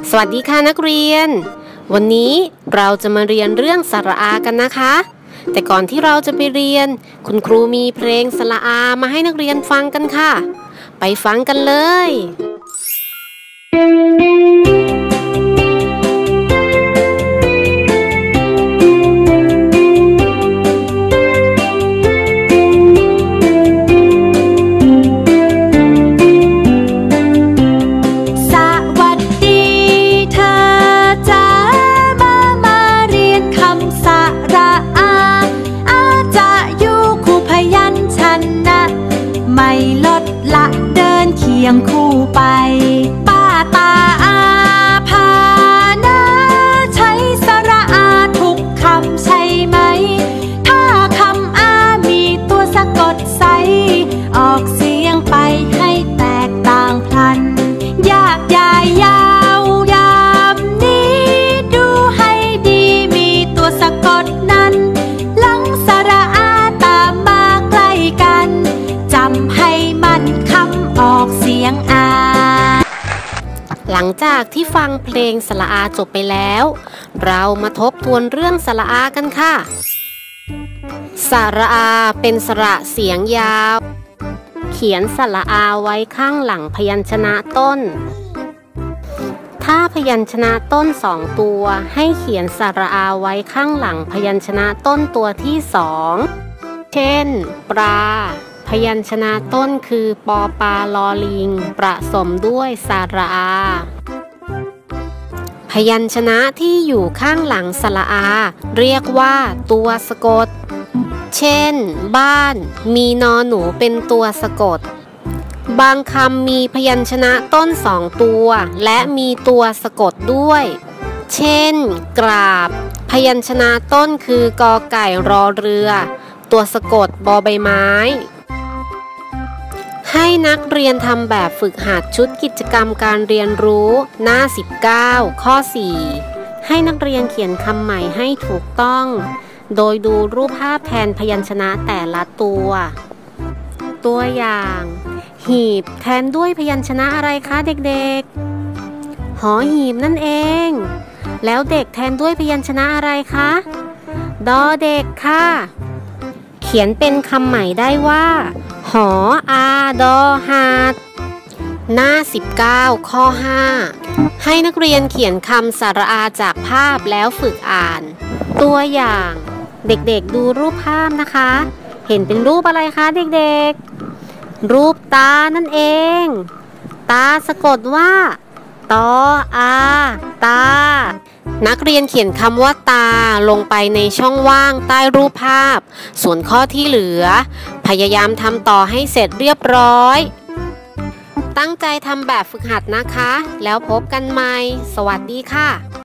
สวัสดีค่ะนักเรียนวันนี้เราจะมาเรียนเรื่องสระอากันนะคะแต่ก่อนที่เราจะไปเรียนคุณครูมีเพลงสระอามาให้นักเรียนฟังกันค่ะไปฟังกันเลยเคียงคู่ไปป้าตาอาพานะใช้สระอาทุกคำใช่ไหมถ้าคำอามีตัวสะกดใสออกเสียงไปให้แตกต่างพลันยากใหญ่ยาวยามนี้ดูให้ดีมีตัวสะกดนั้นหลังสระอาตามมาใกล้กันจำให้มันคำออกเสียงอาหลังจากที่ฟังเพลงสระอาจบไปแล้วเรามาทบทวนเรื่องสระอากันค่ะสระอาเป็นสระเสียงยาวเขียนสระอาไว้ข้างหลังพยัญชนะต้นถ้าพยัญชนะต้น2ตัวให้เขียนสระอาไว้ข้างหลังพยัญชนะต้นตัวที่2เช่นปลาพยัญชนะต้นคือปอปาลอลิงผสมด้วยสระอาพยัญชนะที่อยู่ข้างหลังสระอาเรียกว่าตัวสะกดเช่นบ้านมีนอหนูเป็นตัวสะกดบางคำมีพยัญชนะต้น2ตัวและมีตัวสะกดด้วยเช่นกราบพยัญชนะต้นคือกอไก่รอเรือตัวสะกดบอใบไม้ให้นักเรียนทำแบบฝึกหัดชุดกิจกรรมการเรียนรู้หน้า19ข้อ4ให้นักเรียนเขียนคำใหม่ให้ถูกต้องโดยดูรูปภาพแทนพยัญชนะแต่ละตัวตัวอย่างหีบแทนด้วยพยัญชนะอะไรคะเด็กๆหอหีบนั่นเองแล้วเด็กแทนด้วยพยัญชนะอะไรคะดอเด็กค่ะเขียนเป็นคำใหม่ได้ว่าหออาดอหาดหน้า19ข้อ5ให้นักเรียนเขียนคำสระอาจากภาพแล้วฝึกอ่านตัวอย่างเด็กๆดูรูปภาพนะคะเห็นเป็นรูปอะไรคะเด็กๆรูปตานั่นเองตาสะกดว่าตออาตานักเรียนเขียนคำว่าตาลงไปในช่องว่างใต้รูปภาพส่วนข้อที่เหลือพยายามทำต่อให้เสร็จเรียบร้อยตั้งใจทำแบบฝึกหัดนะคะแล้วพบกันใหม่สวัสดีค่ะ